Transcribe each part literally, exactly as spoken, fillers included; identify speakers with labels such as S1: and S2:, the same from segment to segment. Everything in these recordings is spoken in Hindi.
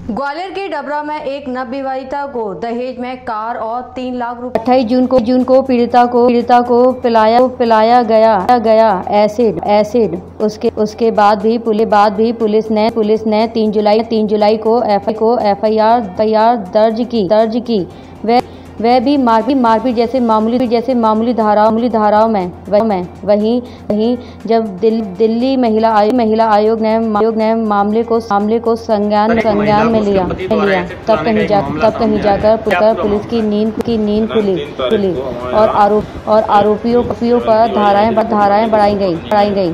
S1: ग्वालियर के डबरा में एक नवविवाहिता को दहेज में कार और तीन लाख रुपए अट्ठाईस जून को जून को पीड़िता को पीड़िता को पिलाया पिलाया गया गया एसिड एसिड उसके उसके बाद भी पुलिस बाद भी पुलिस ने पुलिस ने तीन जुलाई तीन जुलाई को एफ को F I R F I R दर्ज की दर्ज की वह वह भी मारपीट मारपीट जैसे मामूली जैसे मामूली धाराओं मामूली धाराओं में में वहीं वहीं जब दिल, दिल्ली महिला आयोग महिला आयोग ने आयोग ने मामले को मामले को संज्ञान संज्ञान में लिया लिया तब कहीं जा तब कहीं जाकर पुलिस पुलिस की नींद की नींद खुली खुली और आरोप और आरोपियों आरोपियों पर धाराएं धाराएं बढ़ाई गई बढ़ाई गई।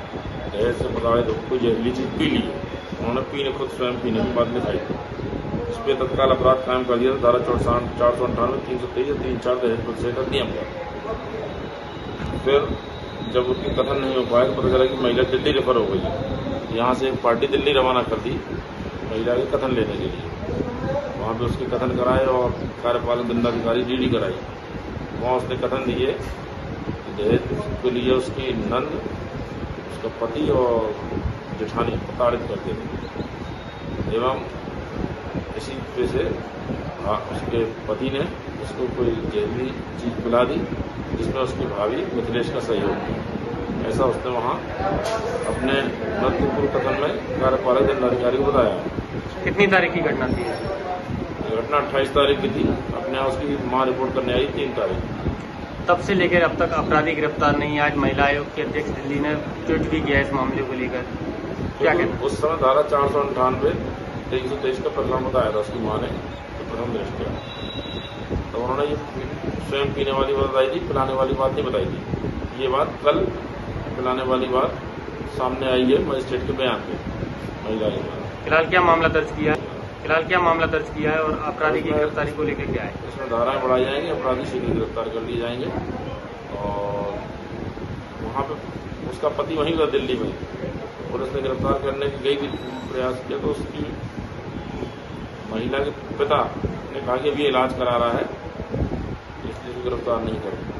S2: उन्होंने पीने खुद स्वयं पीने के बाद में इस पे तत्काल अपराध कायम कर दिया। धारा चौसठ चार सौ अंठानवे तीन सौ तेईस तीन चार दहेज प्रतिषेध अधिनियम का। फिर जब उसकी कथन नहीं हो पाया तो पता चला कि महिला दिल्ली रेफर हो गई। यहाँ से एक पार्टी दिल्ली रवाना कर दी महिला के कथन लेने के लिए। वहाँ पे उसके कथन कराए और कार्यपालक दंडाधिकारी डी डी कराई। वहाँ उसने कथन दिए दहेज के लिए उसकी नंद उसका पति और जेठानी प्रताड़ित करते थे एवं इसी पे से उसके पति ने उसको कोई जहरीली चीज पिला दी जिसमें उसकी भाभी मिथिलेश का सहयोग किया। ऐसा उसने वहाँ अपने नदपूर्व कथन में कार्यपालक दंडाधिकारी को बताया।
S3: कितनी तारीख की घटना थी?
S2: घटना अट्ठाईस तारीख की थी। अपने यहाँ उसकी माँ रिपोर्ट करने आई तीन तारीख।
S3: तब से लेकर अब तक अपराधी गिरफ्तार नहीं। आज महिला आयोग के अध्यक्ष दिल्ली ने ट्वीट भी किया इस मामले को लेकर, क्या कहते?
S2: उस समय धारा चार सौ अंठानवे तीन सौ तेईस का प्रकरण बताया था उसकी माँ ने, तो प्रथम दृष्टया तो उन्होंने ये स्वयं पीने वाली बात बताई थी, पिलाने वाली बात नहीं बताई थी। ये बात कल पिलाने वाली बात सामने आई है मजिस्ट्रेट के बयान में महिला आयोग।
S3: फिलहाल क्या मामला दर्ज किया है फिलहाल क्या मामला दर्ज किया है और अपराधी की गिरफ्तारी को लेकर क्या है?
S2: इसमें धाराएं बढ़ाई जाएंगी, अपराधी शीघ्र गिरफ्तार कर लिए जाएंगे। और वहाँ पे उसका पति वहीं था दिल्ली में। पुलिस ने गिरफ्तार करने की गई प्रयास किया तो उसकी महिला के पिता ने कहा कि अभी इलाज करा रहा है इसलिए गिरफ्तार नहीं कर